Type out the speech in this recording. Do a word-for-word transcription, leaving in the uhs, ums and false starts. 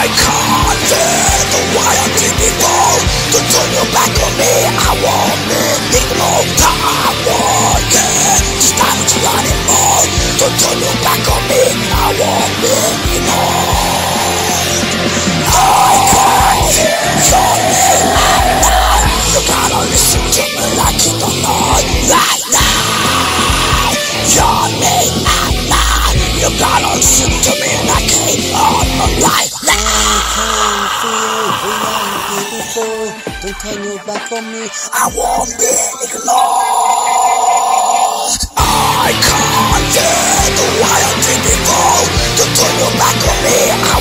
can't do what I did before. Don't turn your back on me. I won't be ignore. I won't care. Just not to run anymore. Don't turn your back on me. I won't be ignored. I can't hear your name at night. You gotta listen to me like you don't know. Right now, your name at night. You gotta listen to me like you don't know. Right Don't turn your back on me. I won't be ignored. I can't do what I did before. Don't turn your back on me. I